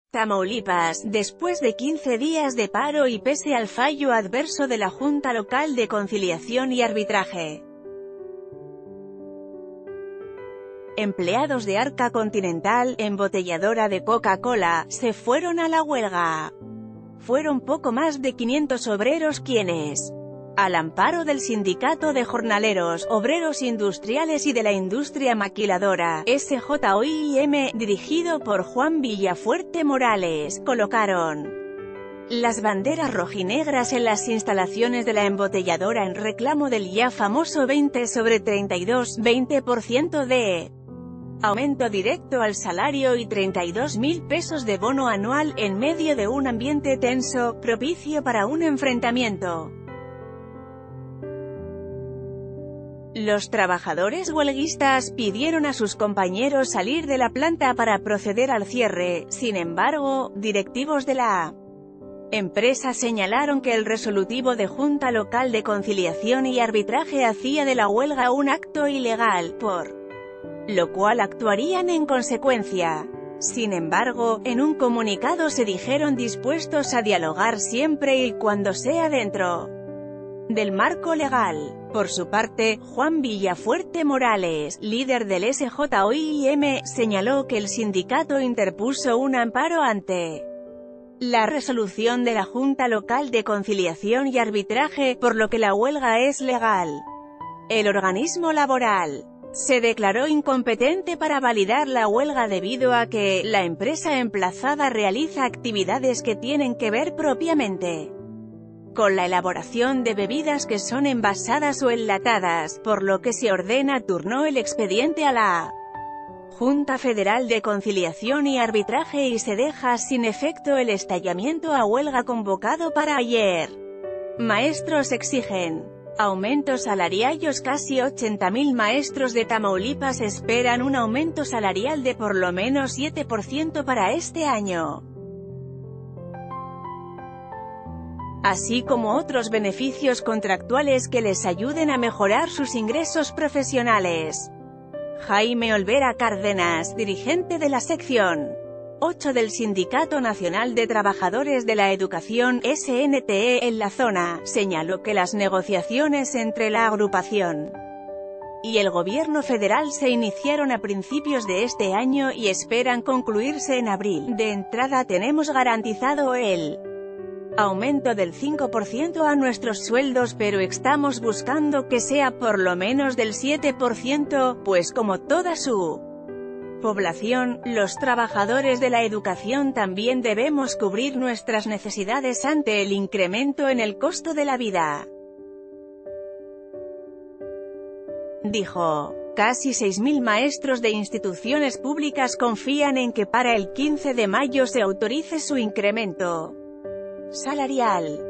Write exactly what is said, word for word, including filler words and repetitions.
Tamaulipas, después de quince días de paro y pese al fallo adverso de la Junta Local de Conciliación y Arbitraje. Empleados de Arca Continental, embotelladora de Coca-Cola, se fueron a la huelga. Fueron poco más de quinientos obreros quienes, al amparo del Sindicato de Jornaleros, Obreros Industriales y de la Industria Maquiladora, S J O I M, dirigido por Juan Villafuerte Morales, colocaron las banderas rojinegras en las instalaciones de la embotelladora en reclamo del ya famoso veinte sobre treinta y dos, veinte por ciento de aumento directo al salario y treinta y dos mil pesos de bono anual, en medio de un ambiente tenso, propicio para un enfrentamiento. Los trabajadores huelguistas pidieron a sus compañeros salir de la planta para proceder al cierre. Sin embargo, directivos de la empresa señalaron que el resolutivo de Junta Local de Conciliación y Arbitraje hacía de la huelga un acto ilegal, por lo cual actuarían en consecuencia. Sin embargo, en un comunicado se dijeron dispuestos a dialogar siempre y cuando sea dentro del marco legal. Por su parte, Juan Villafuerte Morales, líder del S J O I M, señaló que el sindicato interpuso un amparo ante la resolución de la Junta Local de Conciliación y Arbitraje, por lo que la huelga es legal. El organismo laboral se declaró incompetente para validar la huelga debido a que la empresa emplazada realiza actividades que tienen que ver propiamente con la elaboración de bebidas que son envasadas o enlatadas, por lo que se ordena turnó el expediente a la Junta Federal de Conciliación y Arbitraje y se deja sin efecto el estallamiento a huelga convocado para ayer. Maestros exigen aumento salarial. Casi ochenta mil maestros de Tamaulipas esperan un aumento salarial de por lo menos siete por ciento para este año, así como otros beneficios contractuales que les ayuden a mejorar sus ingresos profesionales. Jaime Olvera Cárdenas, dirigente de la sección ocho del Sindicato Nacional de Trabajadores de la Educación, S N T E, en la zona, señaló que las negociaciones entre la agrupación y el gobierno federal se iniciaron a principios de este año y esperan concluirse en abril. De entrada tenemos garantizado el aumento del cinco por ciento a nuestros sueldos, pero estamos buscando que sea por lo menos del siete por ciento, pues como toda su población, los trabajadores de la educación también debemos cubrir nuestras necesidades ante el incremento en el costo de la vida, dijo. Casi seis mil maestros de instituciones públicas confían en que para el quince de mayo se autorice su incremento salarial.